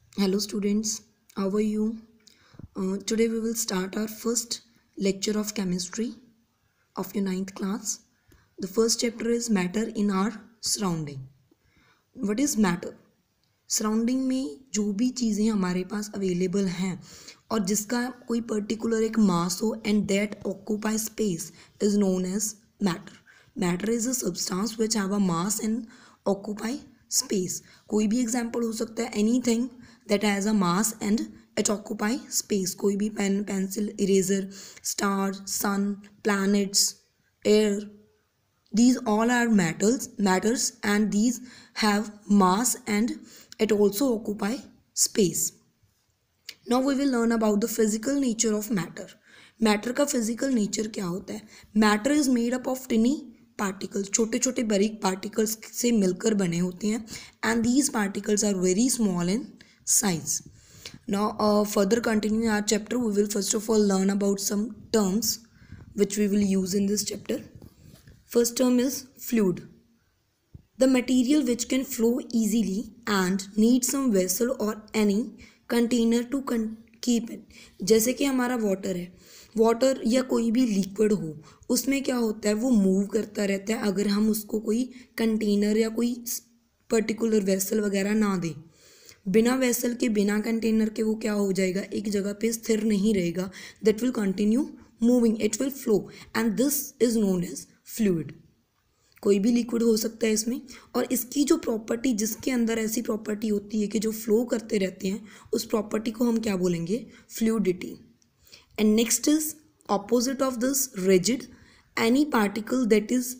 Hello students, how are you? Today we will start our first lecture of chemistry of your ninth class. The first chapter is matter in our surrounding. What is matter? Surrounding में जो भी चीज़ें हमारे पास available हैं और जिसका कोई particular एक मास हो and that occupy space is known as matter. Matter is a substance which have a mass and occupy space. कोई भी एग्जांपल हो सकता है anything that has a mass and it occupy space. कोई भी pen, pencil, eraser, star, sun, planets, air. These all are matters and these have mass and it also occupy space. Now we will learn about the physical nature of matter. Matter का physical nature क्या होता है? Matter is made up of tiny particles. छोटे छोटे बारीक particles से मिलकर बने होते हैं and these particles are very small in size. Now further continuing our chapter, we will first of all learn about some terms which we will use in this chapter. First term is fluid. The material which can flow easily and need some vessel or any container to keep it. जैसे कि हमारा water है, water या कोई भी liquid हो उसमें क्या होता है, वो मूव करता रहता है अगर हम उसको कोई कंटेनर या कोई पर्टिकुलर वेसल वगैरह ना दें. बिना वेसल के, बिना कंटेनर के वो क्या हो जाएगा, एक जगह पे स्थिर नहीं रहेगा. That will continue moving, it will flow and this is known as fluid. कोई भी लिक्विड हो सकता है इसमें और इसकी जो प्रॉपर्टी, जिसके अंदर ऐसी प्रॉपर्टी होती है कि जो फ्लो करते रहते हैं, उस प्रॉपर्टी को हम क्या बोलेंगे, fluidity. And next is opposite of this rigid, any particle that is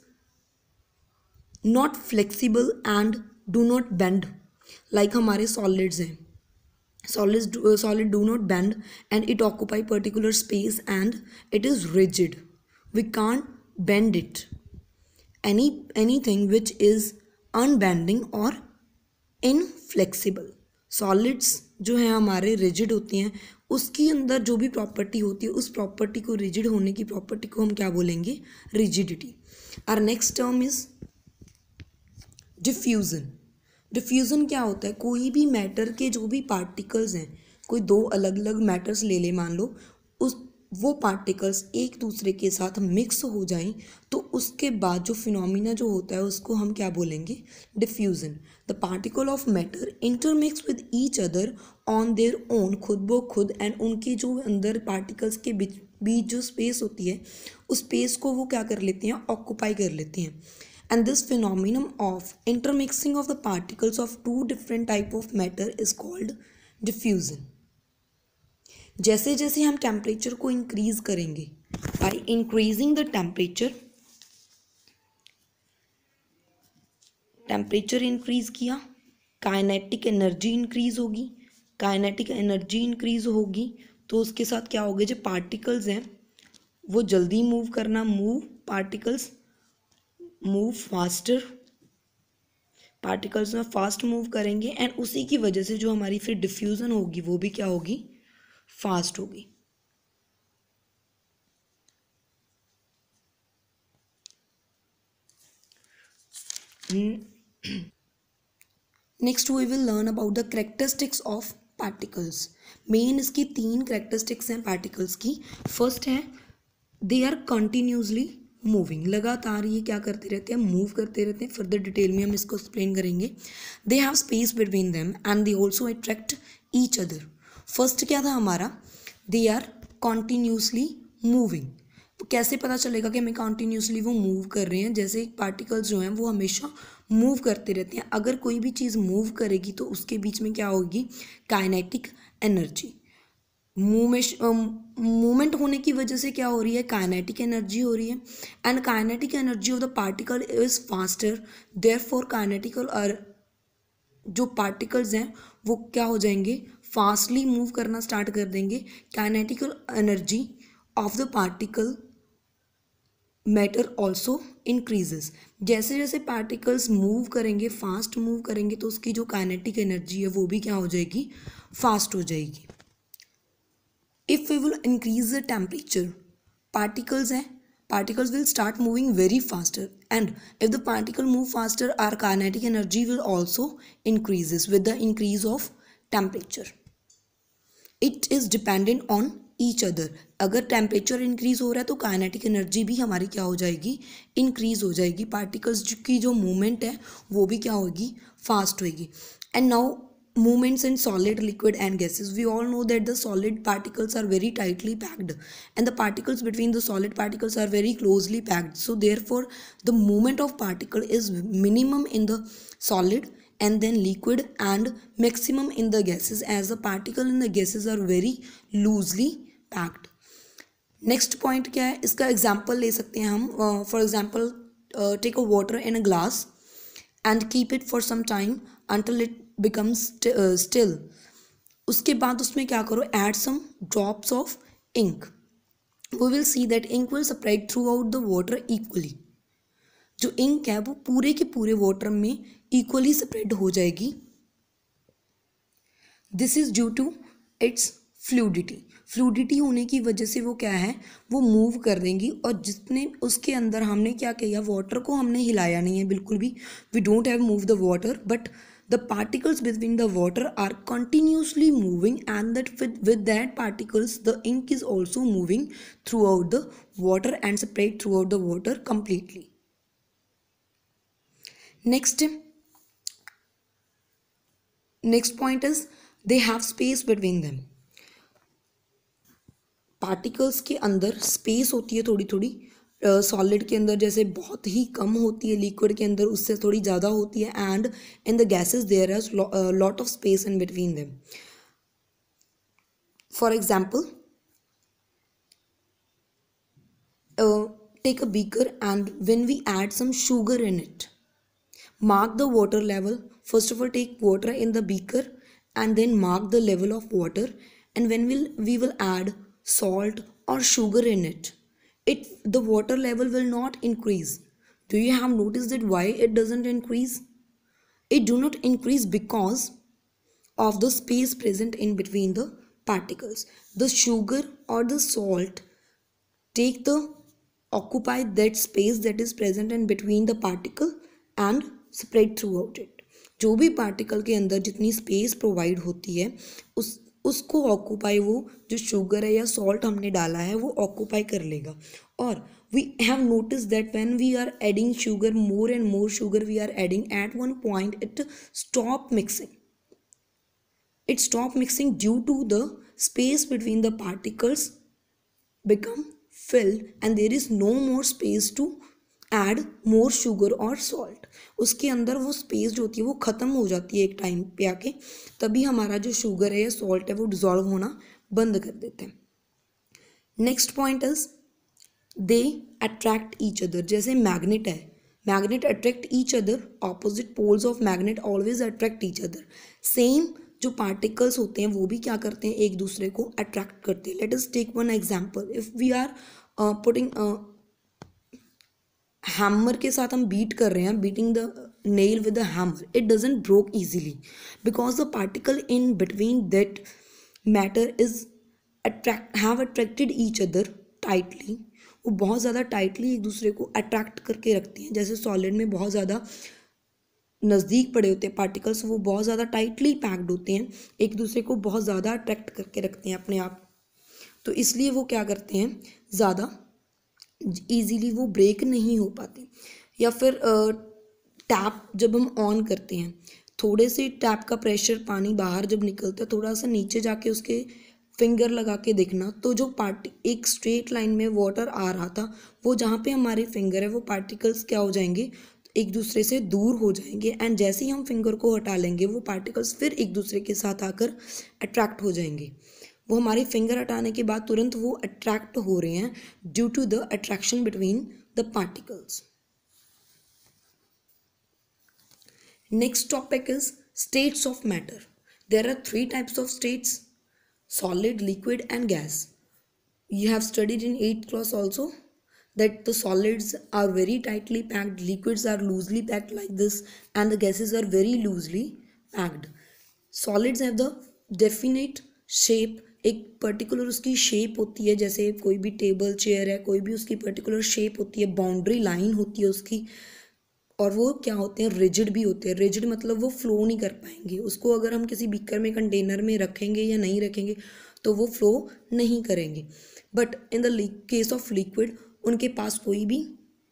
not flexible and do not bend. Like हमारे सॉलिड्स हैं, solid do not bend and it occupy particular space and it is rigid, we can't bend it. Anything which is unbending or inflexible. Solids जो है हमारे rigid होते हैं, उसके अंदर जो भी प्रॉपर्टी होती है उस प्रॉपर्टी को, रिजिड होने की प्रॉपर्टी को हम क्या बोलेंगे, rigidity. Our next term is diffusion. Diffusion क्या होता है, कोई भी मैटर के जो भी पार्टिकल्स हैं, कोई दो अलग अलग मैटर्स ले ले मान लो, उस वो पार्टिकल्स एक दूसरे के साथ मिक्स हो जाएं तो उसके बाद जो फिनोमिना जो होता है उसको हम क्या बोलेंगे, diffusion. The particle of matter intermix with each other on their own, खुद ब खुद, एंड उनके जो अंदर पार्टिकल्स के बीच जो स्पेस होती है उस स्पेस को वो क्या कर लेते हैं, ऑक्यूपाई कर लेते हैं. And this phenomenon of intermixing of the particles of two different type of matter is called diffusion. जैसे जैसे हम टेम्परेचर को इंक्रीज करेंगे, by increasing the temperature increase किया, काइनेटिक एनर्जी इंक्रीज होगी. काइनेटिक एनर्जी इंक्रीज होगी तो उसके साथ क्या होगा, जो पार्टिकल्स हैं वो जल्दी मूव करना, पार्टिकल्स मूव फास्टर, पार्टिकल्स में फास्ट मूव करेंगे एंड उसी की वजह से जो हमारी फिर डिफ्यूजन होगी वो भी क्या होगी, फास्ट होगी. Next we will learn about the characteristics of particles. Main इसकी 3 करेक्टरिस्टिक्स हैं पार्टिकल्स की. फर्स्ट है दे आर कंटिन्यूसली मूविंग, लगातार ये क्या करते रहते हैं, मूव करते रहते हैं. फर्दर डिटेल में हम इसको एक्सप्लेन करेंगे. They have space between them and they also attract each other. First क्या था हमारा, दे आर कॉन्टीन्यूसली मूविंग. कैसे पता चलेगा कि हमें कॉन्टीन्यूसली वो मूव कर रहे हैं, जैसे पार्टिकल्स जो हैं वो हमेशा मूव करते रहते हैं. अगर कोई भी चीज़ मूव करेगी तो उसके बीच में क्या होगी, काइनेटिक एनर्जी. मूवमेंट होने की वजह से क्या हो रही है, काइनेटिक एनर्जी हो रही है and kinetic energy of the particle is faster. Therefore kinetical और जो पार्टिकल्स हैं वो क्या हो जाएंगे, फास्टली मूव करना स्टार्ट कर देंगे. Kinetical energy of the particle matter also increases. जैसे जैसे पार्टिकल्स मूव करेंगे, फास्ट मूव करेंगे तो उसकी जो काइनेटिक एनर्जी है वो भी क्या हो जाएगी, फास्ट हो जाएगी. If we will increase the temperature, particles will start moving very faster, and if the particle move faster, our kinetic energy will also increases with the increase of temperature. It is dependent on each other. अगर temperature increase हो रहा है तो kinetic energy भी हमारी क्या हो जाएगी, इंक्रीज हो जाएगी. पार्टिकल्स की जो मूवमेंट है वो भी क्या होगी, फास्ट होगी. And now movements in solid, liquid and gases. We all know that the solid particles are very tightly packed and the particles between the solid particles are very closely packed. So therefore the movement of particle is minimum in the solid and then liquid and maximum in the gases, as the particle in the gases are very loosely packed. Next point क्या है, इसका example ले सकते हैं हम. For example take a water in a glass and keep it for some time until it becomes still. उसके बाद उसमें क्या करो, add some drops of ink. We will see that ink will spread throughout the water equally. जो ink है वो पूरे के पूरे वाटर में इक्वली स्प्रेड हो जाएगी. This is due to its fluidity. Fluidity होने की वजह से वो क्या है, वो मूव कर देंगी. और जितने उसके अंदर हमने क्या किया, वाटर को हमने हिलाया नहीं है बिल्कुल भी. We don't have move the water but the particles between the water are continuously moving, and that with that particles the ink is also moving throughout the water and spread throughout the water completely. Next point is they have space between them. Particles के अंदर space होती है थोड़ी थोड़ी. Solid के अंदर जैसे बहुत ही कम होती है, लिक्विड के अंदर उससे थोड़ी ज़्यादा होती है. And in the gases there is lot of space in between them. For example take a beaker and when we add some sugar in it, mark the water level. First of all, take water in the beaker and then mark the level of water. And when we will add salt or sugar in it, the water level will not increase. Do you have noticed that why it doesn't increase? It do not increase because of the space present in between the particles. The sugar or the salt take the occupy that space that is present in between the particle and spread throughout it. जो भी particle के अंदर जितनी space provide होती है उसको occupy वो जो शुगर है या सॉल्ट हमने डाला है वो ऑक्यूपाई कर लेगा. और we have notice that when we are adding sugar, more and more sugar we are adding, at one point it stop mixing. It stop mixing due to the space between the particles become filled and there is no more space to add more sugar or salt. उसके अंदर वो space जो होती है वो ख़त्म हो जाती है एक टाइम पे आके, तभी हमारा जो शुगर है या सॉल्ट है वो डिजॉल्व होना बंद कर देते हैं. Next point is they attract each other. जैसे मैग्नेट है, magnet attract each other. Opposite poles of magnet always attract each other. Same जो पार्टिकल्स होते हैं वो भी क्या करते हैं, एक दूसरे को अट्रैक्ट करते हैं. Let us take one example. If we are putting hammer के साथ हम बीट कर रहे हैं, beating the nail with the hammer, it doesn't broke easily because the particle in between that matter is have attracted each other tightly. वो बहुत ज़्यादा tightly एक दूसरे को अट्रैक्ट करके रखती हैं. जैसे सॉलिड में बहुत ज़्यादा नज़दीक पड़े होते हैं पार्टिकल्स, वो बहुत ज़्यादा टाइटली पैक्ड होते हैं, एक दूसरे को बहुत ज़्यादा अट्रैक्ट करके रखते हैं अपने आप. तो इसलिए वो क्या करते हैं, ज़्यादा ईजीली वो ब्रेक नहीं हो पाते. या फिर टैप जब हम ऑन करते हैं, थोड़े से टैप का प्रेशर, पानी बाहर जब निकलता है, थोड़ा सा नीचे जाके उसके फिंगर लगा के देखना, तो जो एक स्ट्रेट लाइन में वाटर आ रहा था, वो जहाँ पे हमारे फिंगर है वो पार्टिकल्स क्या हो जाएंगे, एक दूसरे से दूर हो जाएंगे. एंड जैसे ही हम फिंगर को हटा लेंगे वो पार्टिकल्स फिर एक दूसरे के साथ आकर अट्रैक्ट हो जाएंगे. वो हमारे फिंगर हटाने के बाद तुरंत वो अट्रैक्ट हो रहे हैं due to the attraction between the particles. Next topic is states of matter. There are 3 types of states: solid, liquid and gas. You have studied in 8th class also that the solids are very tightly packed, liquids are loosely packed like this, and the gases are very loosely packed. Solids have the definite shape. एक particular उसकी shape होती है, जैसे कोई भी table chair है, कोई भी उसकी पर्टिकुलर शेप होती है, बाउंड्री लाइन होती है उसकी. और वो क्या होते हैं, रिजिड भी होते हैं। रिजिड मतलब वो फ्लो नहीं कर पाएंगे, उसको अगर हम किसी बीकर में, कंटेनर में रखेंगे या नहीं रखेंगे तो वो फ्लो नहीं करेंगे। But in the case of liquid उनके पास कोई भी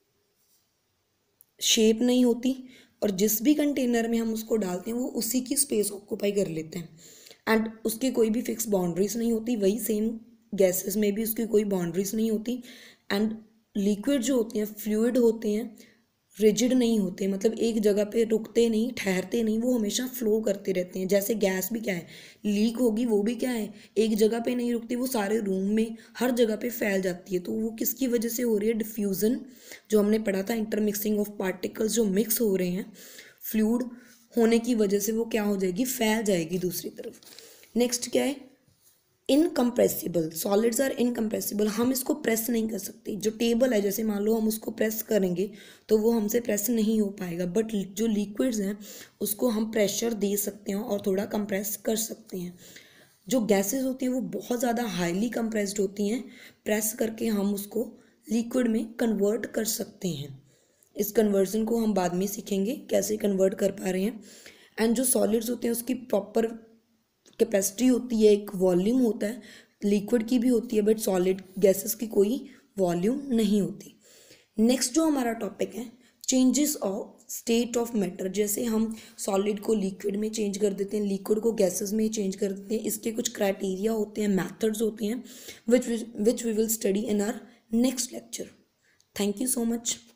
शेप नहीं होती, और जिस भी कंटेनर में हम उसको डालते हैं वो उसी की स्पेस ऑक्यूपाई कर लेते हैं, एंड उसकी कोई भी फिक्स बाउंड्रीज नहीं होती। वही सेम गैसेस में भी उसकी कोई बाउंड्रीज नहीं होती। एंड लिक्विड जो होते हैं, फ्लूइड होते हैं, रिजिड नहीं होते, मतलब एक जगह पे रुकते नहीं, ठहरते नहीं, वो हमेशा फ्लो करते रहते हैं। जैसे गैस भी क्या है, लीक होगी वो भी क्या है, एक जगह पे नहीं रुकती, वो सारे रूम में हर जगह पे फैल जाती है। तो वो किसकी वजह से हो रही है, डिफ्यूज़न, जो हमने पढ़ा था, इंटरमिक्सिंग ऑफ पार्टिकल्स जो मिक्स हो रहे हैं फ्लूइड होने की वजह से, वो क्या हो जाएगी, फैल जाएगी दूसरी तरफ। नेक्स्ट क्या है, इनकम्प्रेसिबल। सॉलिड्स आर इनकम्प्रेसिबल, हम इसको प्रेस नहीं कर सकते। जो टेबल है, जैसे मान लो हम उसको प्रेस करेंगे तो वो हमसे प्रेस नहीं हो पाएगा, बट जो लिक्विड्स हैं उसको हम प्रेशर दे सकते हैं और थोड़ा कंप्रेस कर सकते हैं। जो गैसेस होती हैं वो बहुत ज़्यादा हाईली कंप्रेस्ड होती हैं, प्रेस करके हम उसको लिक्विड में कन्वर्ट कर सकते हैं। इस कन्वर्जन को हम बाद में सीखेंगे कैसे कन्वर्ट कर पा रहे हैं। एंड जो सॉलिड्स होते हैं उसकी प्रॉपर कैपेसिटी होती है, एक वॉल्यूम होता है, लिक्विड की भी होती है, बट सॉलिड गैसेस की कोई वॉल्यूम नहीं होती। नेक्स्ट जो हमारा टॉपिक है, changes of state of matter. जैसे हम सॉलिड को लिक्विड में चेंज कर देते हैं, लिक्विड को गैसेस में चेंज कर देते हैं, इसके कुछ क्राइटेरिया होते हैं, मैथड्स होते हैं, which we will study in our next lecture. Thank you so much.